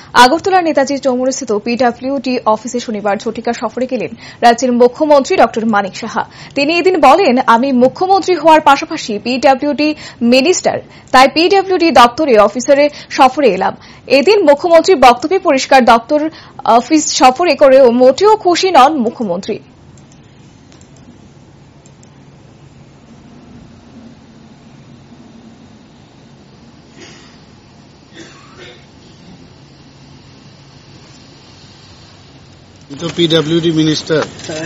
আগরতলার নেতাজির চৌমুহনীস্থিত পিডব্লিউডি অফিসে শনিবার ঝটিকা সফরে গেলেন রাজ্যের মুখ্যমন্ত্রী ড মানিক সাহা। তিনি এদিন বলেন, আমি মুখ্যমন্ত্রী হওয়ার পাশাপাশি পিডব্লিউডি মিনিস্টার, তাই পিডব্লিউডি দপ্তরে অফিসারে সফরে এলাম। এদিন মুখ্যমন্ত্রীর বক্তব্যে পরিষ্কার দপ্তর অফিস সফরে করেও মোটেও খুশি নন মুখ্যমন্ত্রী। তো পিডব্লিউডি মিনিস্টার,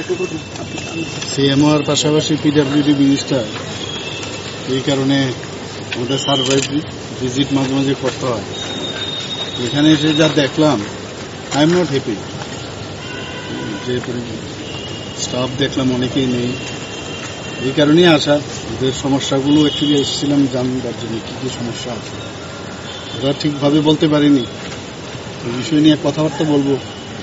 সিএমওর পাশাপাশি পিডব্লিউডি মিনিস্টার, এই কারণে আমাদের সারপ্রাইজ ভিজিট মাঝে মাঝে করতে হয়। এখানে এসে যা দেখলাম, আই এম নট হ্যাপি। যে স্টাফ দেখলাম অনেকেই নেই, এই কারণেই আসা। ওদের সমস্যাগুলো অ্যাকচুয়ালি এসেছিলাম জানবার জন্য কি কি সমস্যা আছে। ওরা ঠিকভাবে বলতে পারিনি, এই বিষয় নিয়ে কথাবার্তা বলবো।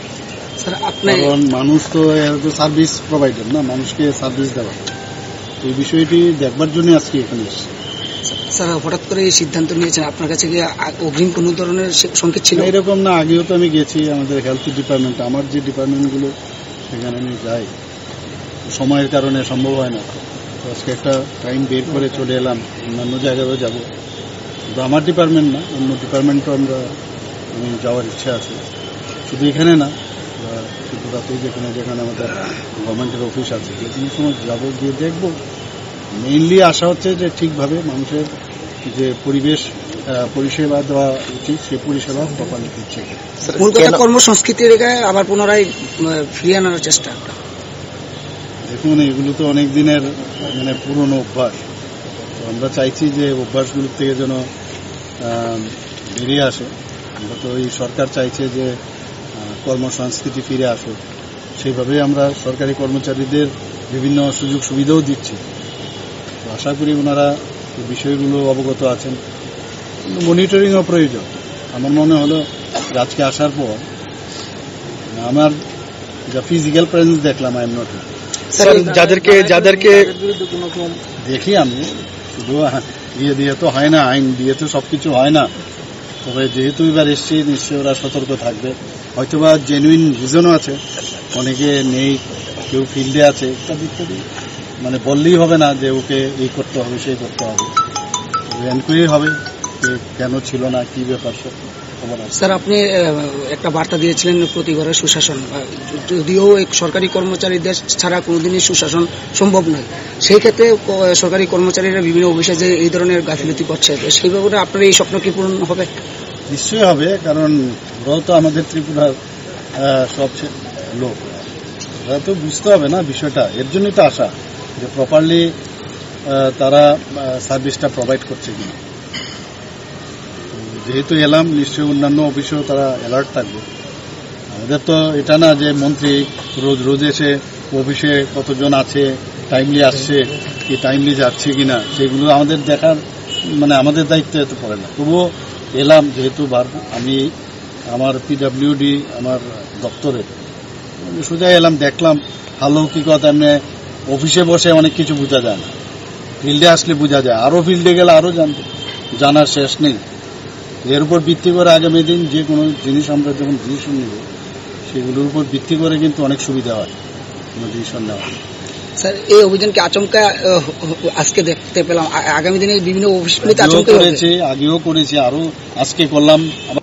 কারণ মানুষ তো সার্ভিস প্রোভাইডার না, মানুষকে সার্ভিস দেওয়া, এই বিষয়টি দেখবার জন্য আজকে এখানে এসেছি। স্যার, হঠাৎ করে এই সিদ্ধান্ত নিয়েছেন, আপনার কাছে কি অগ্রিম কোন ধরনের সংকেত ছিল? এরকম না, আগেও তো আমি গেছি আমাদের হেলথ ডিপার্টমেন্টে, আমার যে ডিপার্টমেন্টগুলো সেখানে আমি যাই, সময়ের কারণে সম্ভব হয় না। আজকে একটা টাইম বের করে চলে এলাম, অন্যান্য জায়গায়ও যাব, কিন্তু আমার ডিপার্টমেন্ট না, অন্য ডিপার্টমেন্টও আমি যাওয়ার ইচ্ছা আছে। শুধু এখানে না, ত্রিপুরাতেও যেখানে যেখানে আমাদের গভর্নমেন্টের অফিস আছে, যে কোনো সময় যাবো, গিয়ে দেখবো। মেইনলি আশা হচ্ছে যে ঠিকভাবে মানুষের যে পরিষেবা দেওয়া উচিত, সেই পরিষেবা প্রপারলি দিচ্ছে। কর্মসংস্কৃতি রেখে আবার পুনরায় ফিরিয়ে আনার চেষ্টা। দেখুন, এগুলো তো অনেক দিনের পুরনো অভ্যাস। তো আমরা চাইছি যে অভ্যাসগুলোর থেকে যেন বেরিয়ে আসে। আমরা তো এই সরকার চাইছে যে কর্মসংস্কৃতি ফিরে আসুক, সেইভাবেই আমরা সরকারি কর্মচারীদের বিভিন্ন সুযোগ সুবিধাও দিচ্ছি। তো আশা করি ওনারা এই বিষয়গুলো অবগত আছেন, কিন্তু মনিটরিংও প্রয়োজন। আমার মনে হলো আজকে আসার পর আমার যা ফিজিক্যাল প্রেজেন্স দেখলাম, আই এম নট। যাদেরকে দেখি আমি শুধু দিয়ে দিয়ে তো হয় না, আইন দিয়ে তো সবকিছু হয় না। তবে যেহেতু এবার এসছি, নিশ্চয়ই ওরা সতর্ক থাকবে। হয়তোবা জেনুইন রিজনও আছে, অনেকে নেই, কেউ ফিল্ডে আছে, ইত্যাদি ইত্যাদি। বললেই হবে না যে ওকে এই করতে হবে সেই করতে হবে, এনকোয়ারি হবে কেন ছিল না, কি ব্যাপার সব খবর আছে। স্যার, আপনি একটা বার্তা দিয়েছিলেন প্রতি ঘরে সুশাসন, যদিও সরকারি কর্মচারীদের ছাড়া কোনোদিনই সুশাসন সম্ভব নয়। সেই ক্ষেত্রে সরকারি কর্মচারীরা বিভিন্ন অফিসে যে এই ধরনের গাফিলতি করছে, সেই ব্যাপারে আপনার এই স্বপ্ন কি পূরণ হবে? নিশ্চয়ই হবে, কারণ ওরাও তো আমাদের ত্রিপুরার সবচেয়ে লোক, ওরা তো বুঝতে হবে না বিষয়টা। এর জন্যই তো আশা যে প্রপারলি তারা সার্ভিসটা প্রোভাইড করছে কিনা। যেহেতু এলাম, নিশ্চয়ই অন্যান্য অফিসেও তারা অ্যালার্ট থাকবে। আমাদের তো এটা না যে মন্ত্রী রোজ রোজ এসে অফিসে কতজন আছে, টাইমলি আসছে কি টাইমলি যাচ্ছে কিনা, সেগুলো আমাদের দেখার আমাদের দায়িত্ব এত পড়ে না। তবুও এলাম, যেহেতু আমি আমার পিডব্লিউডি আমার দপ্তরে সোজা এলাম, দেখলাম হালৌকিকতা। অফিসে বসে অনেক কিছু বোঝা যায় না, ফিল্ডে আসলে বোঝা যায়। আরও ফিল্ডে গেলে আরও জানার শেষ নেই। এর উপর ভিত্তি করে আগামী দিন যে কোনো জিনিস আমরা যখন ডিসিশন নেব, সেগুলোর উপর ভিত্তি করে কিন্তু অনেক সুবিধা হয় কোনো ডিসিশন নেওয়া। স্যার, এই অভিযানকে আচমকা আজকে দেখতে পেলাম, আগামী দিনে বিভিন্ন অফিসগুলিতে আগেও করেছি, আরো আজকে করলাম।